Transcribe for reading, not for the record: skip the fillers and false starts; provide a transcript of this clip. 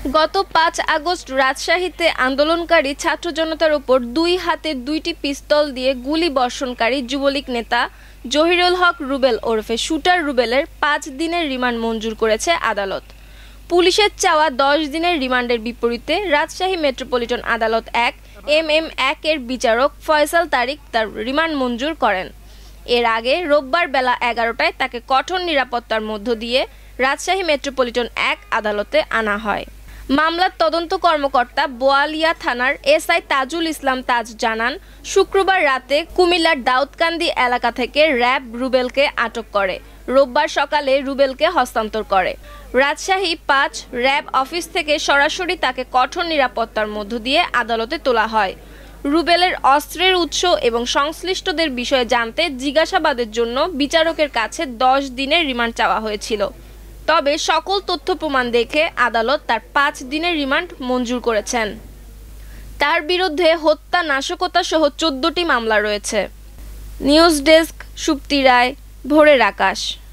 গত ৫ আগস্ট রাজশাহীতে আন্দোলনকারী ছাত্র জনতার ওপর দুই হাতে দুইটি পিস্তল দিয়ে গুলি বর্ষণকারী যুবলীগ নেতা জহিরুল হক রুবেল ওরফে শুটার রুবেলের ৫ দিনের রিমান্ড মঞ্জুর করেছে আদালত। পুলিশের চাওয়া ১০ দিনের রিমান্ডের বিপরীতে রাজশাহী মেট্রোপলিটন আদালত ১ MM-১ এর বিচারক ফয়সাল তারিক তার রিমান্ড মঞ্জুর করেন। এর আগে রোববার বেলা ১১টায় তাকে কঠোর নিরাপত্তার মধ্য দিয়ে রাজশাহী মেট্রোপলিটন ১ আদালতে আনা হয়। মামলার তদন্ত কর্মকর্তা বোয়ালিয়া থানার SI তাজুল ইসলাম তাজ জানান, শুক্রবার রাতে কুমিল্লার দাউদকান্দি এলাকা থেকে র্যাব রুবেলকে আটক করে রোববার সকালে রুবেলকে হস্তান্তর করে। রাজশাহী ৫ র্যাব অফিস থেকে সরাসরি তাকে কঠোর নিরাপত্তার মধ্য দিয়ে আদালতে তোলা হয়। রুবেলের অস্ত্রের উৎস এবং সংশ্লিষ্টদের বিষয়ে জানতে জিজ্ঞাসাবাদের জন্য বিচারকের কাছে ১০ দিনের রিমান্ড চাওয়া হয়েছিল। তবে সকল তথ্য প্রমাণ দেখে আদালত তার ৫ দিনের রিমান্ড মঞ্জুর করেছেন। তার বিরুদ্ধে হত্যা, নাশকতা সহ ১৪টি মামলা রয়েছে। নিউজ ডেস্ক, সুপ্তি রায়, ভোরের আকাশ।